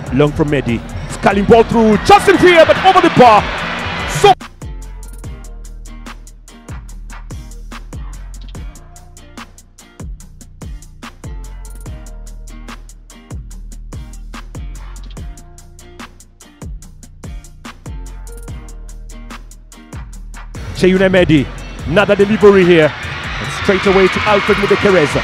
Long from Mehdi. Sculling ball through. Just in here, but over the bar. So Cheyune Mehdi. Another delivery here. And straight away to Alfred Mudekereza.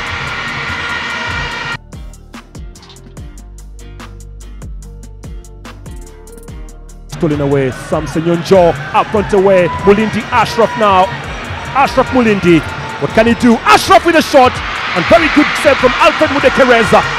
Stolen away, Samson Yonjo up front away, Mulindi Ashraf now, Ashraf Mulindi, what can he do? Ashraf with a shot, and very good save from Alfred Mudekereza.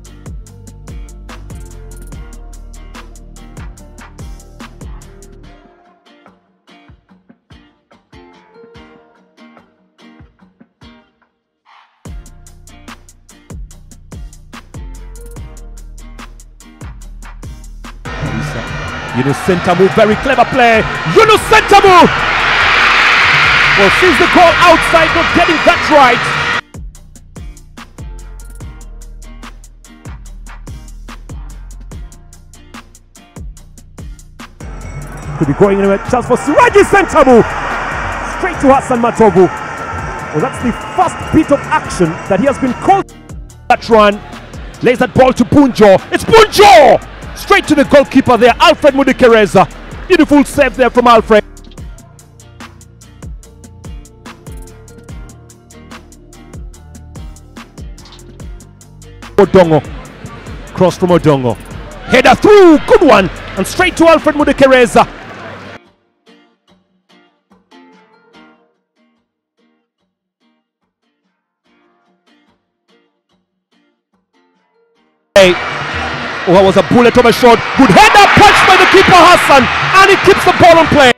Yunus Sentamu, very clever play. Yunus Sentamu! Well, sees the goal outside, not getting that right. Could be going anywhere. Chance for Siraji Sentamu. Straight to Hassan Matovu. Well, that's the first bit of action that he has been called. That run. Lays that ball to Punjo. It's Punjo! Straight to the goalkeeper there, Alfred Mudekereza. Beautiful save there from Alfred. Odongo. Cross from Odongo. Header through, good one. And straight to Alfred Mudekereza. Oh, that was a bullet of a shot. Good header, punched by the keeper Hassan, and he keeps the ball on play.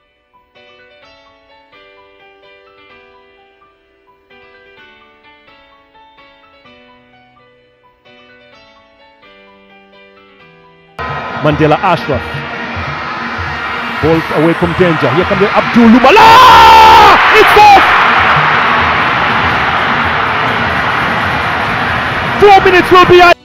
Mandela Ashraf. Ball away from danger. Here comes Abdul Lumala. It's off. 4 minutes will be.